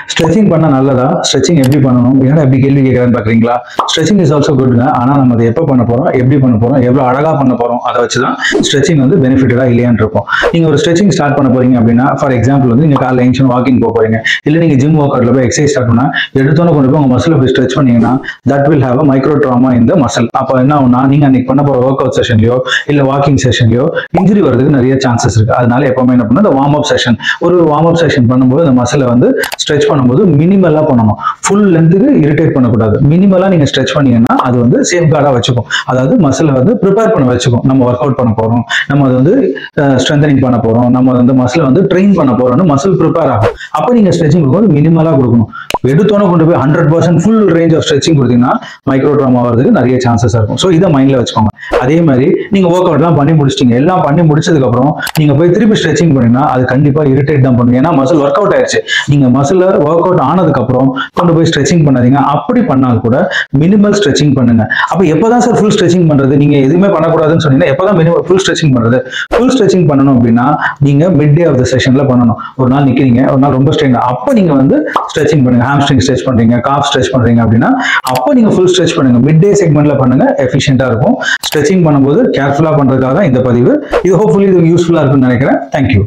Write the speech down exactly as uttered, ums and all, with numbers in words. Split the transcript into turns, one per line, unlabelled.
Stretching பண்ண நல்லதா? Stretching எப்படி பண்ணணும்? ஏன்னா எப்படி கேள்வி கேட்கறான்னு பாக்குறீங்களா? ஸ்ட்ரெச்சிங் இஸ் ஆல்சோ குட்ங்க. ஆனா நம்ம அதை எப்போ பண்ண போறோம், எப்படி பண்ண போறோம், எவ்வளவு அழகா பண்ண போறோம், அதை வச்சுதான் ஸ்ட்ரெச்சிங் வந்து பெனிஃபிட்டடா இல்லையான்னு இருக்கும். நீங்க ஒரு ஸ்ட்ரெச்சிங் ஸ்டார்ட் பண்ண போறீங்க அப்படின்னா, ஃபார் எக்ஸாம்பிள் வந்து நீங்க காலைல எழுந்து வாக்கிங் போக போறீங்க, இல்ல நீங்க ஜிம் ஒர்க் அவுட்ல போய் எக்ஸசைஸ் ஸ்டார்ட் பண்ணா எடுத்தோன்னு கொண்டு போய் உங்க மசில் போய் ஸ்ட்ரெச் பண்ணீங்கன்னா that will have a micro trauma in the muscle. அப்போ என்ன ஆகும்னா நீங்க அன்னைக்கு பண்ண போற ஒர்க் அவுட் செஷன்லயோ இல்ல வாக்கிங் செஷன்லயோ இன்ஜுரி வரதுக்கு நிறைய சான்சஸ் இருக்கு. அதனால எப்பவுமே என்ன பண்ணணும், இந்த வார்ம் அப் செஷன் ஒரு வார்ம் அப் செஷன் பண்ணும்போது அந்த மசிலை வந்து ஸ்ட்ரெச் பண்ணும்போது மினிமலா பண்ணணும். ஃபுல் லென்த்துக்கு இரிட்டேட் பண்ணக்கூடாது. மினிமலா நீங்க ஸ்ட்ரெச் பண்ணீங்கன்னா அது வந்து சேஃப் கார்டா வச்சுக்கும். அதாவது மசிலை வந்து ப்ரிப்பேர் பண்ண வச்சுக்கும். நம்ம ஒர்க் அவுட் பண்ண போறோம், நம்ம அது வந்து ஸ்ட்ரென்தனிங் பண்ண போறோம், நம்ம வந்து மசிலை வந்து ட்ரெயின் பண்ண போறோம்னு மசில் ப்ரிப்பேர் ஆகும். அப்ப நீங்க ஸ்ட்ரெச்சிங் கொடுக்கும்போது மினிமலா கொடுக்கணும். எடுத்தோன்னு கொண்டு போய் hundred percent full range of stretching கொடுத்தீங்கன்னா மைக்ரோ ட்ராமா வரதுக்கு நிறைய சான்சஸ் இருக்கும். ஸோ இதை மைண்ட்ல வச்சுக்கோங்க. அதே மாதிரி நீங்க ஒர்க் அவுட் எல்லாம் பண்ணி முடிச்சிட்டீங்க, எல்லாம் பண்ணி முடிச்சதுக்கு அப்புறம் நீங்க போய் திருப்பி ஸ்ட்ரெச்சிங் பண்ணீங்கன்னா அது கண்டிப்பா இரிட்டேட் தான் பண்ணுங்க. ஏன்னா மசில் ஒர்க் அவுட் ஆயிடுச்சு. நீங்க மசில் ஒர்க் அவுட் ஆனதுக்கு அப்புறம் கொண்டு போய் ஸ்ட்ரெச்சிங் பண்ணாதீங்க. அப்படி பண்ணால் கூட மினிமல் ஸ்ட்ரெச்சிங் பண்ணுங்க. அப்ப எப்பதான் சார் ஃபுல் ஸ்ட்ரெச்சிங் பண்றது? நீங்க எதுவுமே பண்ணக்கூடாதுன்னு சொன்னீங்கன்னா எப்பதான் மினிமல் ஃபுல் ஸ்ட்ரெச்சிங் பண்றது? ஃபுல் ஸ்ட்ரெச்சிங் பண்ணணும் அப்படின்னா நீங்க மிட் டே ஆஃப் த செஷன்ல பண்ணணும். ஒரு நாள் நிக்கிறீங்க, ஒரு நாள் ரொம்ப ஸ்ட்ரெயின், அப்ப நீங்க வந்து ஸ்ட்ரெச்சிங் பண்ணுங்க. ஹாம்ஸ்ட்ரிங் ஸ்ட்ரெச் பண்றீங்க, காஃப் ஸ்ட்ரெச் பண்றீங்க அப்படின்னா அப்ப நீங்க ஃபுல் ஸ்ட்ரெச் பண்ணுங்க. மிட் டே செக்மெண்ட்ல பண்ணுங்க, எஃபிஷியன்ட்டா இருக்கும். ஸ்ட்ரெச்சிங் பண்ணும்போது கேர்ஃபுல்லா பண்றதுக்காக தான் இந்த பதிவு. இது ஹோப்ஃபுல்லி இது யூஸ்ஃபுல்லா இருக்கும்னு நினைக்கிறேன். தேங்க்யூ.